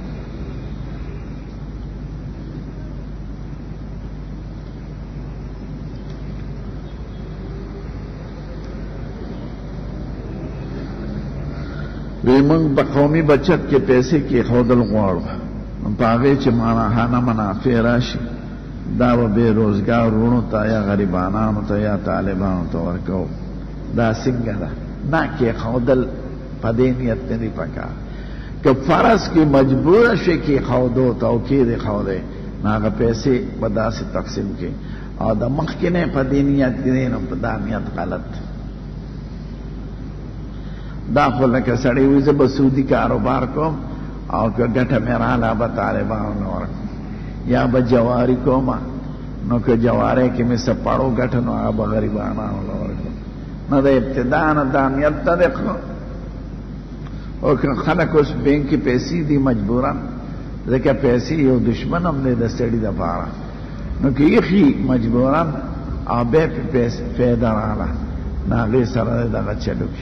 وی منگ بقومی بچت کے پیسے کی خودل غوارو پاگے چی ماناحانا منافع راشی دا و بے روزگار رونو تا یا غریبانانو تا یا طالبانو تا ورکو دا سنگا دا نا کی خودل پدینیت ندی پکا کہ فرض کی مجبور شوی کی خودو توکی دی خودے ناگا پیسے بدا سے تقسیم کی اور دا مخکنے پدینیت دینو پدانیت غلط دا خو لکه سړی وي زه به سودي کاروبار کوم او که ګټه مې راله به طالبانو له ورکړم، یا به جواري کومه نو که جواری کې مې څه پړو ګټه نو هغه به غریبانانو له ورکړم. نه د ابتدا نه دا نیت نه دی ښه. او که خلک اوس بینک کې پیسې دي مجبورا، ځکه پیسې یو دشمن هم دی د سړي دپاره، نو که ایښي مجبورا او بیا پې فایده راغله نو هغې سره دغه چلو کړي.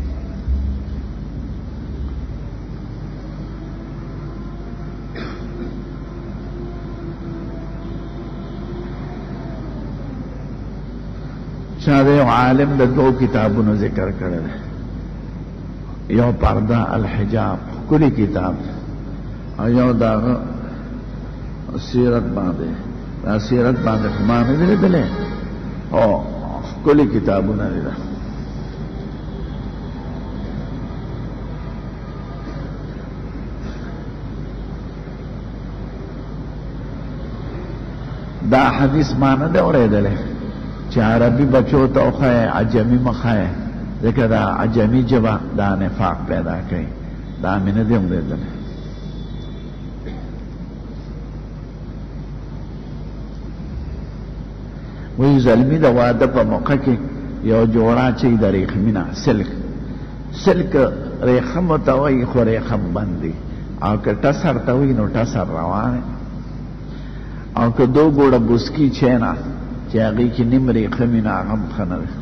چا د یو عالم د دو کتابونو ذکر کړی دی، یو پرده الحجاب ښکلي کتاب او یو د هغه سیرت باندې، دا سیرت باندې خو ما نه دي لیدلی او ښکلي کتابونه دي. دا حدیث ما نه دی اورېدلی چې عربي بچو ته وښایې عجمي مه ښایې، ځکه دا عجمي ژبه دا نفاق پیدا کوي، دا مې نه دی اورېدلی. وی زلمی د واده په موقع کې یو جوړه چې د ریخمینه سلک ریخم ته وایي خو ریخم بندي، او که ټسر ته وایي نو ټسر روان، او که دو ګوړه بوسکي چینه چې هغې کې نیم ریخمي نه هغه هم ښه نه دی.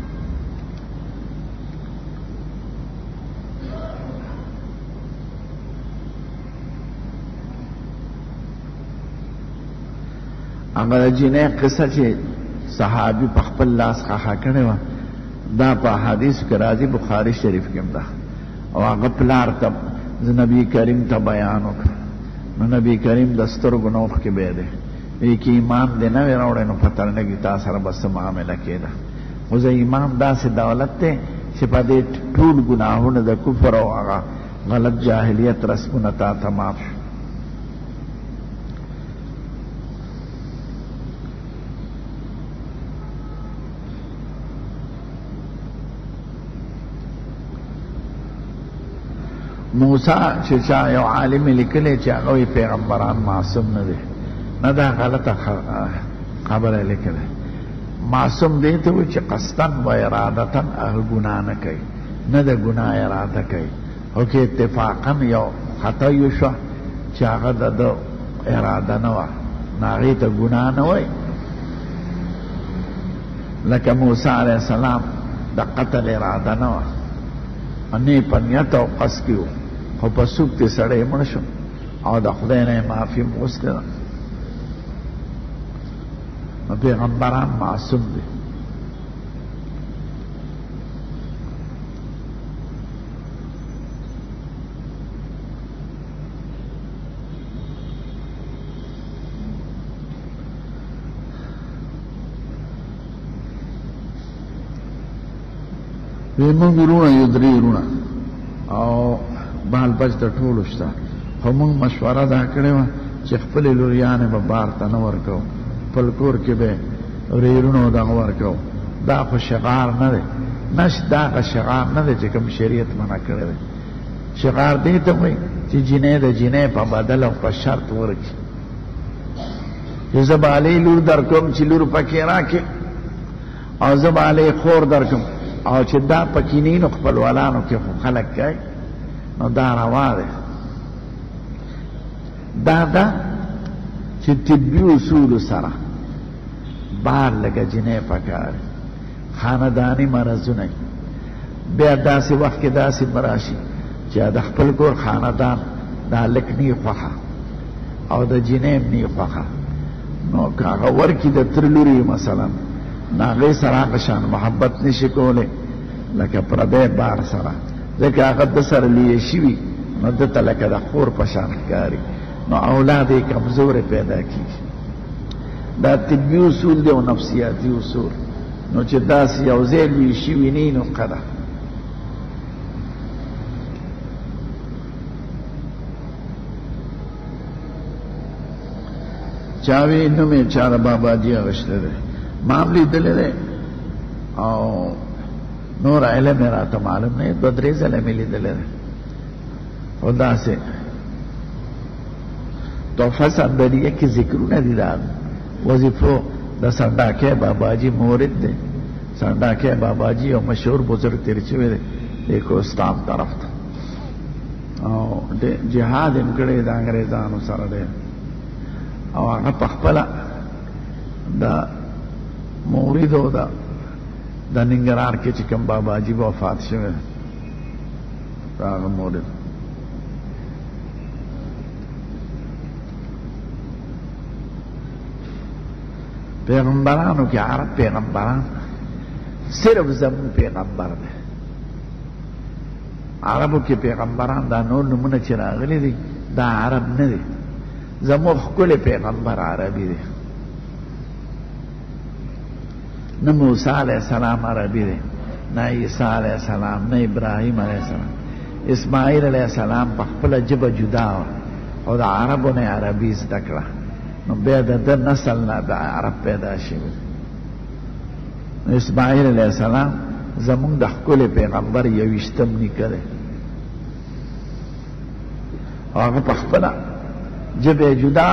هغه د جینۍ قصه چې صحابي په خپل لاس خاښه کړې وه، دا په احادیثو کې راځي، بخاري شریف کې هم ده. او هغه پلار ته نبي کریم ته بیان وکړ، نو نبي کریم د سترګو نه اوښکې بیا دی، وی که ایمان دې نه وی راوړی نو پته نه لګي تا سره به څه معامله کېده. خو زه ایمان داسې دولت دی چې په دې ټول ګناهونه د کفر او هغه غلط جاهلیت رسمونه تا ته معاف شو. موسی چې چا یو عالم لیکلی چې هغه وی پیغمبران معصوم نه دی، نه دا غلطه خبره لیکلی. معصوم دی ته وایي چې قصدن و ارادتن هغه ګناه نه کوي، نه د ګناه اراده کوي، او که اتفاقا یو خطا وشوه چې هغه د اراده نه وه نو هغې ته ګناه نه وایي. لکه موسی علیه السلام د قتل اراده نه وه، نه په نیت او قصد کې و، خو په سوک کې سړی مړ شو او د خدای نه یې معافي وغوښتله. نو پیغمبران معصوم دي. موږ وروڼه یو درې وروڼه او بال بچ د ټولو شته، خو موږ مشوره دا کړې وه چې خپلې لوریانې به بار ته نه ورکوو، خپل کور کې به وریرونو دغه ورکوو. دا خو شغار نه دی، دا هغه شغار نه دی چې کوم شریعت منع کړی دی. شغار دې ته وایي چې جینۍ د جینۍ په بدل او په شرط ورکړي، چې زه به هلې لور در کوم چې لور پکې راکړي، او زه به هلې خور در کوم، او چې دا پکې نه نو خپلوالانو کې خو خلک کوي، نو دا روا دی. دا ده چې طبي اصولو سره بار لکه جنۍ پکار، خانداني مرضونه بیا داسې وخت کې داسې براشي چې د خپل کور خاندان دا لک نی خوښه او د جنۍ هم نی خوښه، نو که هغه ورکړي د تره لوري مثلا نو هغې سره هغه شان محبت نشي کولی لکه پردی بار سره، ځکه هغه د سره لیه شوي نو ده ته لکه د خور په شان ښکاري، نو اولاد یې کمزورې پیدا کېږي. دا طبي اصول دی او نفسیاتي اصول، نو چې داسې یو ځای لوی شوي نه نو ښه ده. چاوی نوم یې چا د باباجي اخیستی دی، ما هم لیدلی دی، او نور علم راته معلوم نه، دو درې ځله مې لیدلی دی. او داسې تحفه سندریه کې ذکرونه دي دا وظیفو د سنډاکی باباجي مورد دی. سنډاکی باباجي یو مشهور بزرگ تیر شوی دی د کوهستان طرف ته، او جهاد یې کړی د انګریزانو سره دی. او هغه په خپله د موریدو د ننګرهار کې چې کوم باباجي به وفات شوی دی هغه مورد. پیغمبرانو کې عرب پیغمبران صرف زمون پیغمبر دی. عربو کې پیغمبران دا نور نمونه چې راغلي دي دا عرب نه دي. زمون ښکلی پیغمبر عربي دی. نه موسی علیه السلام عربي دی، نه عیسی علیه السلام، نه ابراهیم علیه السلام. اسماعیل علیه السلام په خپله ژبه جدا و او د عربو نه عربي زده کړه، نو بیا د ده نسل نه د عرب پیدا شوي. اسماعیل علیه السلام زمونږ د ښکلی پیغمبر یویشتم نیکه دی، او هغه په خپله ژبه جدا.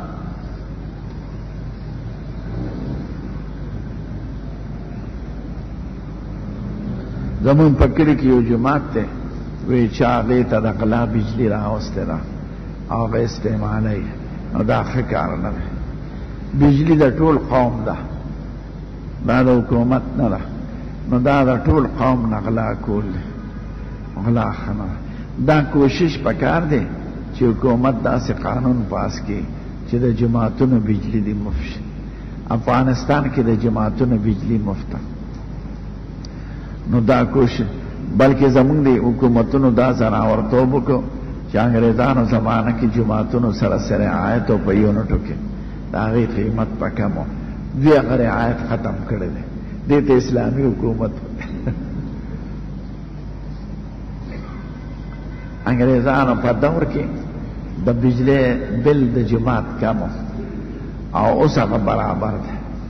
زمون په کلي کې یو جومات دی، وی چا هغې ته د غلا بجلي راوستې ده او هغه استعمالوي، نو دا ښه کار نه دی. بجلي د ټول قوم ده، دا د حکومت نه ده، نو دا د ټول قوم نه غلا کول دی. غلا ښه نه ده. دا کوشش پکار دی چې حکومت داسې قانون پاس کړي چې د جماعتونو بجلي دې مفت شي. افغانستان کې د جماعتونو بجلي مفت ده، نو دا کوشش. بلکې زمونږ د حکومتونو دا ځناورتوب وکړو چې انګریزانو زمانه کې جماعتونو سره رعایت او په یونټو کې د هغې قیمت په کم و، دوی هغه رعایت ختم کړی دی. دې ته اسلامي حکومت انګریزانو په دور کې د بجلی بل د جماعت کم و او اوس هغه برابر دی.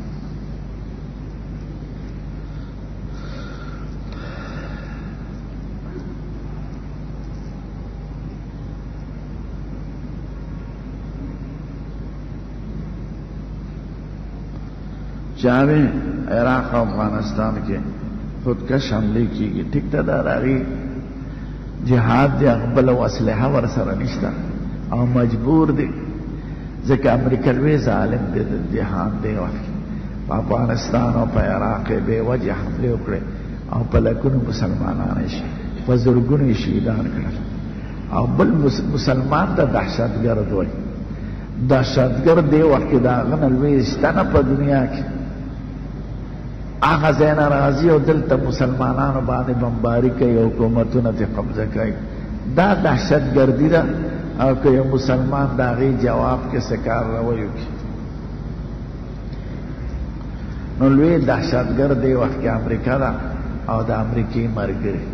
چاوی عراق او افغانستان کې خودکش حملې کیږي، ټیک ته دا راغی جهاد دی، بل اسلحه ورسره نشته او مجبور دی ځکه امریکا لوی ظالم دی د جهاد دی وخت په افغانستان او په عراق کې بې وجه حملې وکړې او په لکونو مسلمانان یې په زرګونو یې شهیدان کړل. او بل مسلمان ته دهشتګرد وایي. دهشتګرد دی وخت کې د هغه نه لوی شته نه په دنیا کې. هغه ځای نه راځي او دلته مسلمانانو باندې بمباري کوي او حکومتونه ترې قبضه کوي. دا دهشتګردي ده، او که یو مسلمان د هغې جواب کې څه کارروی وکړي نو لوی دهشتګرد دی وخت کې امریکا ده او د امریکې ملګري.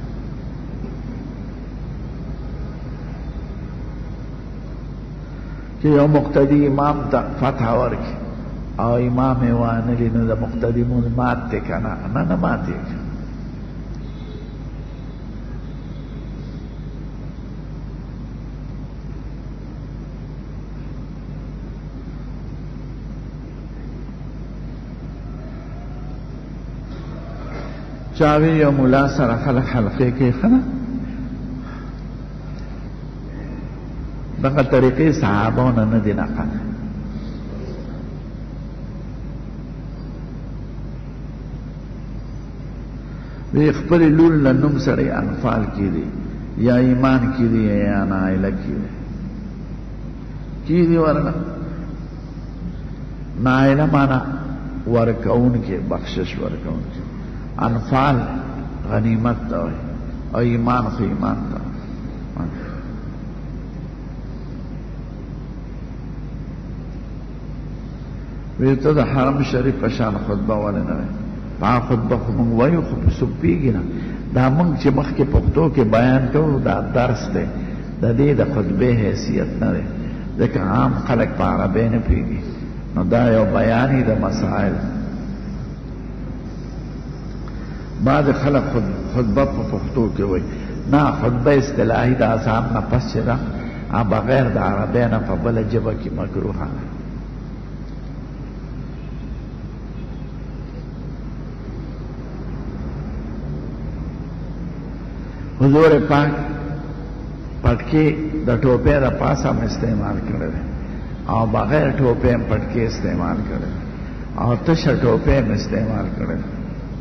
چې یو مقتدي امام ته فتح ورکړي او امام یې وانلي، نو د مقتدي مونځ مات دی که نه؟ نه ماتېږي. چاوی یو ملا سره خلق حلقې کوي ښه نه؟ دغه طریقې صحابانو نه دي نقل. وی خپل لور له نوم سره انفال کې دي یا ایمان کې دي یا نایله کې دي ورنه نایله مانا ورکون کې بخشش ورکون کې، انفال غنیمت ته وایي او ایمان خو ایمان ته. وی ته د حرم شریف په شان خطبه ولې نه وایي؟ دا خطبه خو مونږ وایو خو په څوک پوهېږي نه. دا مونږ چې مخکې پښتو کې بیان کوو دا درس دی، د دې د خطبې حیثیت نه دی ځکه عام خلک په عربۍ نه پوهېږي، نو دا یو بیانې د مسائل. بعض خلق خطبه په پښتو کې وایي نه خطبه اصطلاحي د اذان نه پس چې ده بغیر د عربۍ نه په بله ژبه کې مکروهه ده. حضور پاک پټکي د ټوپۍ د پاسه هم استعمال کړی دی او بغیر ټوپۍ هم پټکي استعمال کړی دی او تشه ټوپۍ هم استعمال کړی دی.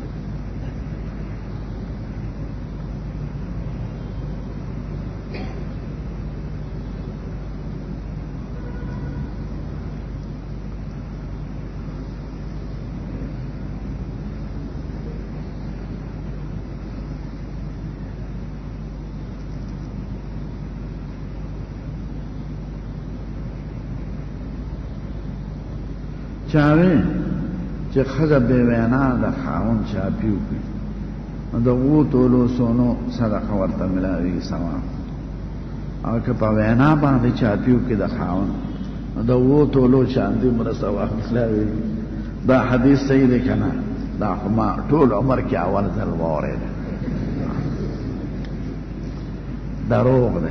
چاوی چې ښځه بې وینا د خاوند چاپي وکړي نو د 7 تولو سونو صدقه ورته ملاوي ثواب او که په وینا باندې چاپي وکړي د خاوند نو د 7 تولو چاندي مره ثواب ملاوي. دا حدیث صحیح دی که نه؟ دا خو ما ټول عمر کې اول ځل واورېد. دروغ دی.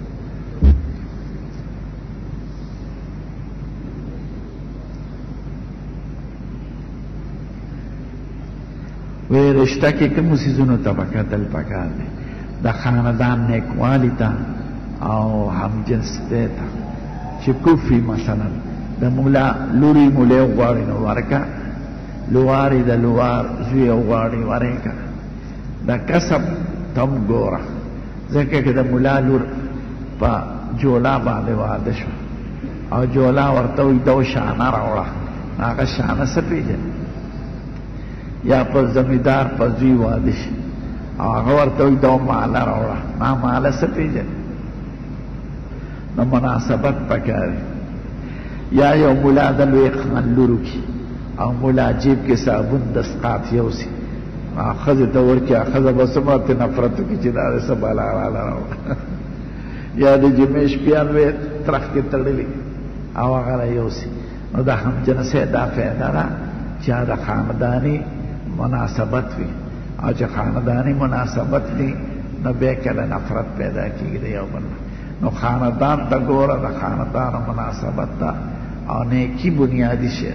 وی رشتہ کې کوم سيزونو ته کتل پکار دی د خاندان نیکوالی ته او همجنسۍ ته چې کوفي مثلا د مولا لوري مولی غواړي نو ورکه لواري د لوار زوی غواړي ورکه د کسب تم ګوره ځکه چې د مولا لور په جولا باندې واده شو او جولا ورته وي دو شانه راوړه هغه شانه څه پیژني یا په زمیدار په زوی واده شي او هغه ورته وي دا ماله راوړه ما ماله څه پیژني نو مناسبت پکار یا یو مولا د لوی خان لور وکړي او مولا جیب کې صابون دستقات یوسي ښځې ته ورکړي ښځه به څه ماته نفرت وکړي چې دا څه بالا راله راوړه یا د جمعې شپیان وې ترخ کې تړلي او هغه را یوسي نو د همجنسۍ دا فایده ده چې د خانداني مناسبت وي او چې خانداني مناسبت وي نو بیا کله نفرت پیدا کېږي د یو بل نو خاندان ته ګوره د خاندانو مناسبت ته او نیکي بنیادي شی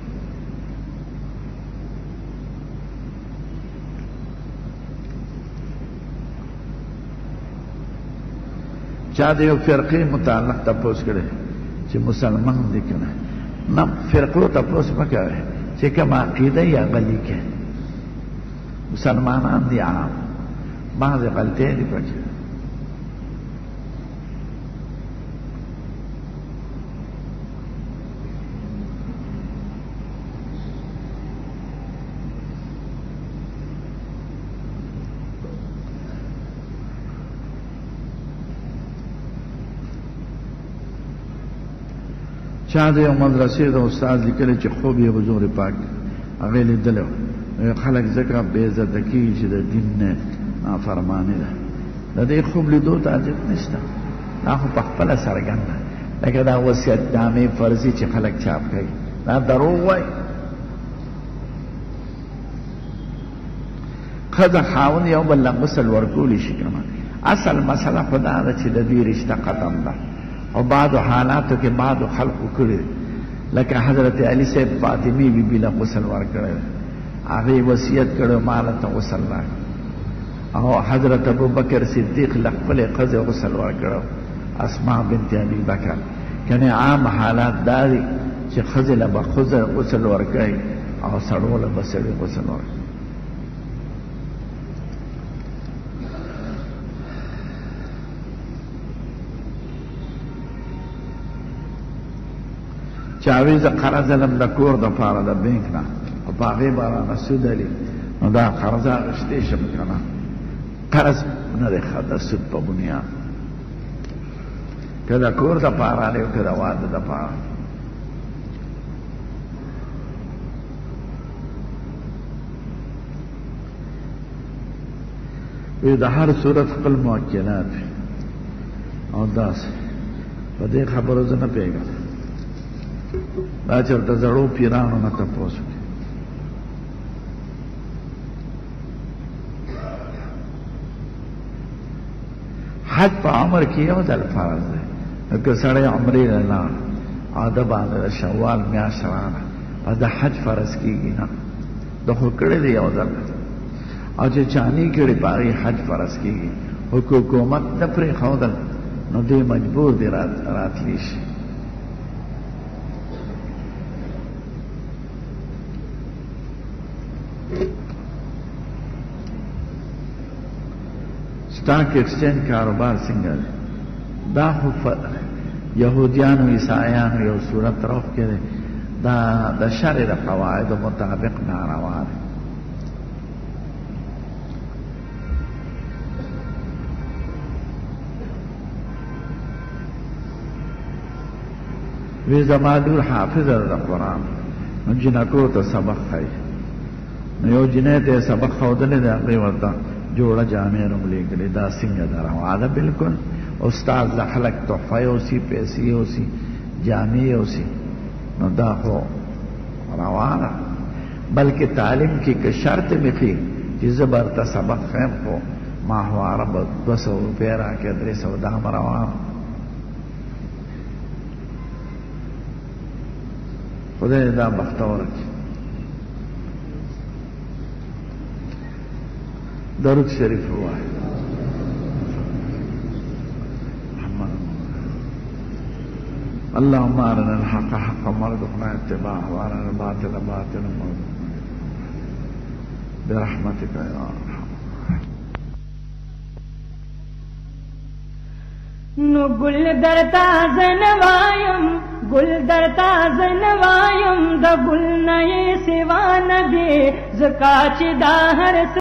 چا د یو فرقې متعلق تپوس کړی چې مسلمان دی که نه نه فرقو تپوس مه کوئ چې کوم عقیده یا غلی کې مسلمانان دي عام بعض غلطۍ دي پکې چا د یو مدرسې د استاد لیکلی چې خوب یې حضور پاک هغې لیدلی خلک ځکه بې عزته کېږي چې د دین نه نافرماني ده د دې خوب لیدو ته حاجت نشته دا خو په خپله څرګنده لکه دا وصیتنامې فرضي چې خلک چاپ کوي دا دروغ وایي ښځه خاوند یو بل له غسل ورکولی شي که نه اصل مسله خو دا ده چې د دوی رشته ختم ده او بعضو حالاتو کې بعضو خلقو کړي لکه حضرت علی صاحب فاطمی بی بی له غسل ورکړی هغې وصیت کړی ما ته غسل راکړه او حضرت ابوبکر صدیق له خپلې ښځې غسل ورکړی اسماء بنت ابي بکر کنې عام حالات دا دي چې ښځې له به ښځه غسل ورکوي او سړو له به سړي غسل ورکوي چاویز قرض علم د کور د پاره د بینک نه او په هغې به رانه سود علي نو دا قرضه اخیستی شم که نه قرض نه دی ښه د سود په بنیاد که د کور د پاره دی او که د واده د پاره وی د هر صورت خپل موکلات وي او داسې په دې خبرو زه نه پوهېږم دا چې ورته زړو پیرانو نه تپوس وکړي حج په عمر کې یو ځل فرض دی که سړی عمرې له لاړ او د باندې د شوال میاشت راغله پس د حج فرض کېږي نه د خو کړی دی یو ځل او چې چاني کړي په هغې حج فرض کېږي خو حکومت نه پرېښودل نو دوی مجبور دی راتلی شي stock exchange कारोबार څنګه دی دا خو یهودیانو عیسایانو یو صورت روح کې دی دا د شرع د قواعدو مطابق ناروا دی وی زما لور حافظه د قرآن نو جنکو ته سبق ښایي نو یو جنۍ ته سبق ښودلی دی هغې ورته جوړه جامې نوم لیکلې دا څنګه ده روا ده بلکل استاد د خلک تحفه یوسي پیسې یوسي جامې یوسي نو دا خو روا ده بلکې تعلیم کې که شرط مې ښي چې زه به ورته سبق ښیم خو ماهواره به 200 روپۍ راکړې 300 دا هم روا ده خدای دا بختور کړي درود شریف وای اللهم ارنا الحق حقا وارزقنا اتباعه وارنا الباطل باطلا برحمتك يا ارحم نو گل درتا زنوایم گل درتا زنوایم د گل نه سوا ندی زکا چې دا هر